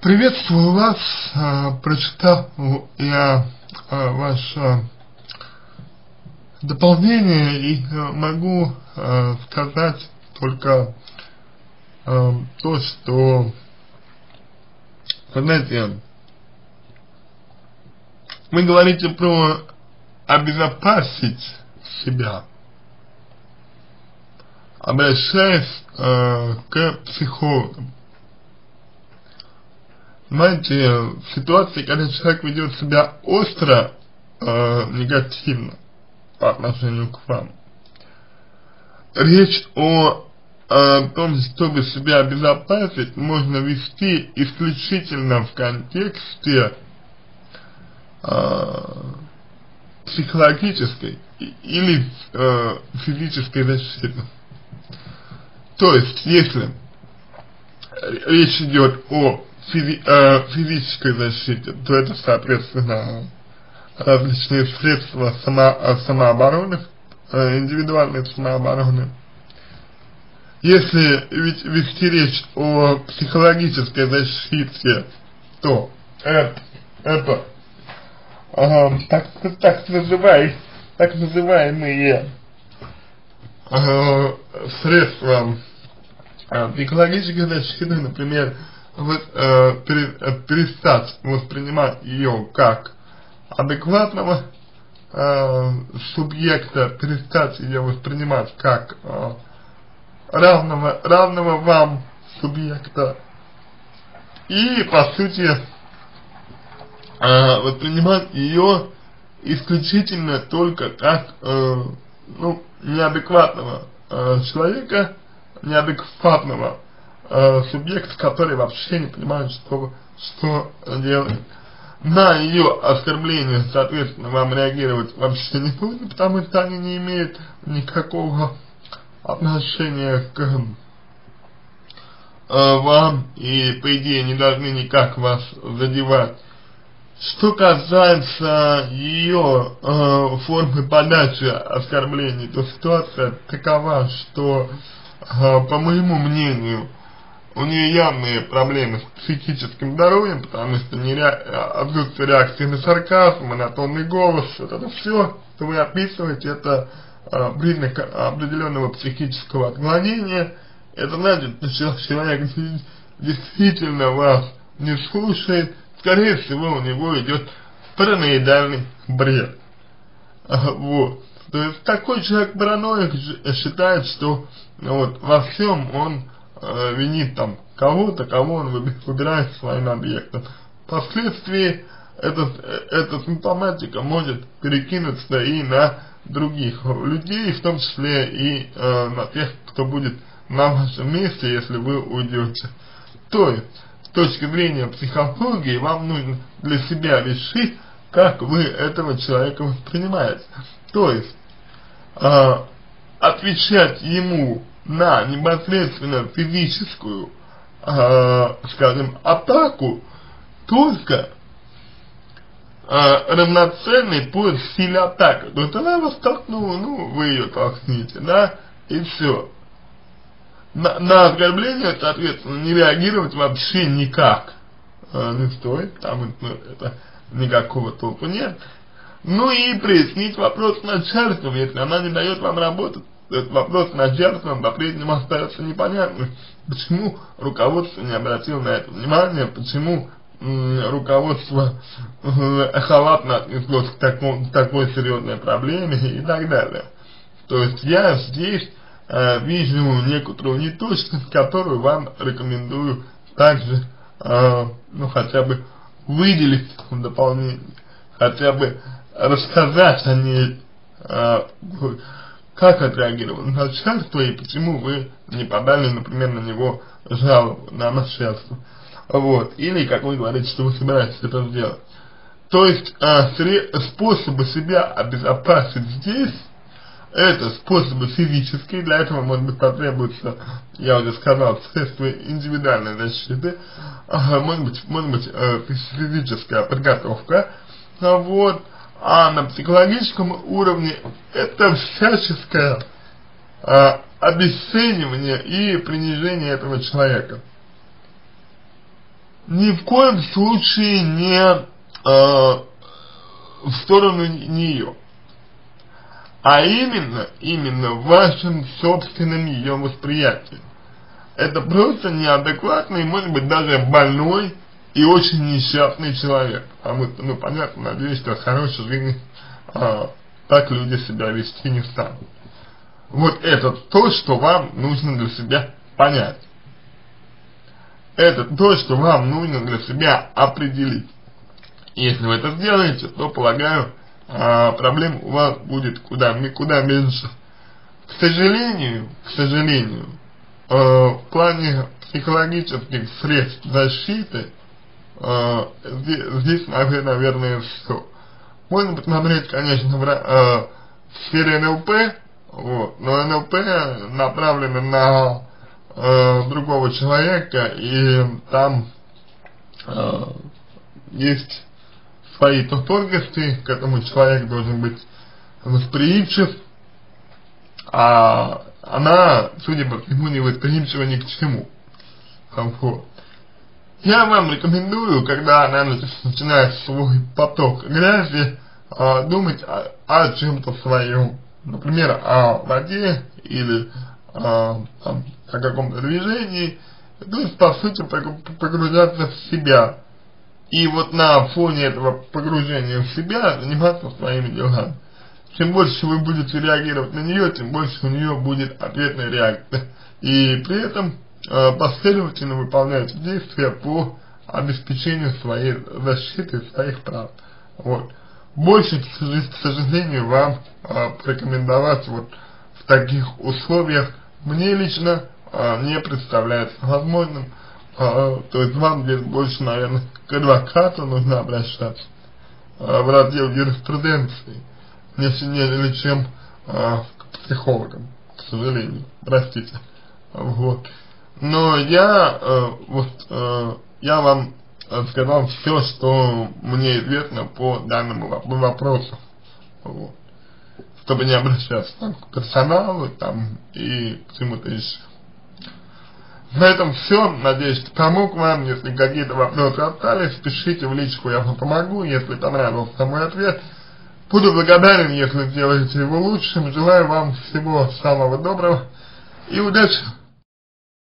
Приветствую вас. Прочитал я ваше дополнение и могу сказать только то, что, знаете, вы говорите про обезопасить себя, обращаясь к психологам. Знаете, в ситуации, когда человек ведет себя остро негативно по отношению к вам, речь о том, чтобы себя обезопасить, можно вести исключительно в контексте психологической или физической защиты. То есть, если речь идет о физической защите, то это, соответственно, различные средства самообороны, индивидуальной самообороны. Если вести речь о психологической защите, то это так называемые средства психологической защиты, например, перестать воспринимать ее как адекватного субъекта, перестать ее воспринимать как равного вам субъекта и, по сути, воспринимать ее исключительно только как неадекватного человека, неадекватного субъект, который вообще не понимает, что делает. На ее оскорбление, соответственно, вам реагировать вообще не нужно, потому что они не имеют никакого отношения к вам и, по идее, не должны никак вас задевать. Что касается ее формы подачи оскорблений, то ситуация такова, что, по моему мнению, у нее явные проблемы с психическим здоровьем, потому что отсутствие реакции на сарказм, монотонный голос, вот это все, что вы описываете, это признак определенного психического отклонения. Это значит, что человек действительно вас не слушает, скорее всего у него идет параноидальный бред. Вот. То есть такой человек параноик считает, что во всем он винит там кого-то, кого он выбирает своим объектом. Впоследствии эта симптоматика может перекинуться и на других людей, в том числе и на тех, кто будет на вашем месте, если вы уйдете. То есть, с точки зрения психологии, вам нужно для себя решить, как вы этого человека воспринимаете. То есть, отвечать ему на непосредственно физическую, скажем, атаку только равноценной по силе атаки. То есть она вас толкнула, вы ее толкните, да, и все. На оскорбление, соответственно, не реагировать вообще никак не стоит, потому что это никакого толку нет. Ну и прояснить вопрос с начальством, если она не дает вам работать. Этот вопрос с начальством по-прежнему остается непонятным. Почему руководство не обратило на это внимание, почему руководство халатно отнеслось к такой серьезной проблеме и так далее. То есть я здесь вижу некоторую неточность, которую вам рекомендую также хотя бы выделить в дополнение, хотя бы рассказать о ней, как отреагировало начальство и почему вы не подали, например, на него жалобу на начальство. Вот. Или, как вы говорите, что вы собираетесь это сделать. То есть, способы себя обезопасить здесь, это способы физические, для этого, может быть, потребуется, я уже сказал, средства индивидуальной защиты, может быть, физическая подготовка, вот. А на психологическом уровне это всяческое обесценивание и принижение этого человека. ни в коем случае не в сторону нее, а именно в вашем собственном ее восприятии. Это просто неадекватный, может быть даже больной и очень несчастный человек. Потому что, ну понятно, надеюсь, что в хорошей жизни так люди себя вести не станут. Вот это то, что вам нужно для себя понять. Это то, что вам нужно для себя определить. Если вы это сделаете, то, полагаю, проблем у вас будет куда меньше. К сожалению, в плане психологических средств защиты, здесь, наверное, все. Можно посмотреть, конечно, в сфере НЛП, вот, но НЛП направлено на другого человека, и там есть свои тонкости, к этому человек должен быть восприимчив, а она, судя по всему, не восприимчива ни к чему. Вот. Я вам рекомендую, когда она начинает свой поток грязи, думать о чем-то своем, например, о воде или о каком-то движении, то есть, по сути, погружаться в себя. И вот на фоне этого погружения в себя заниматься своими делами. Чем больше вы будете реагировать на нее, тем больше у нее будет ответная реакция. И при этом последовательно выполнять действия по обеспечению своей защиты, своих прав. Вот. Больше, к сожалению, вам порекомендовать вот в таких условиях мне лично не представляется возможным. То есть вам здесь больше, наверное, к адвокату нужно обращаться в раздел юриспруденции, нежели чем к психологам, к сожалению, простите. Вот. Но я вам сказал все, что мне известно по данному вопросу, вот. Чтобы не обращаться там, к персоналу там, и к чему-то еще. На этом все. Надеюсь, что помог вам. Если какие-то вопросы остались, пишите в личку, я вам помогу. Если понравился мой ответ, буду благодарен, если сделаете его лучшим. Желаю вам всего самого доброго и удачи!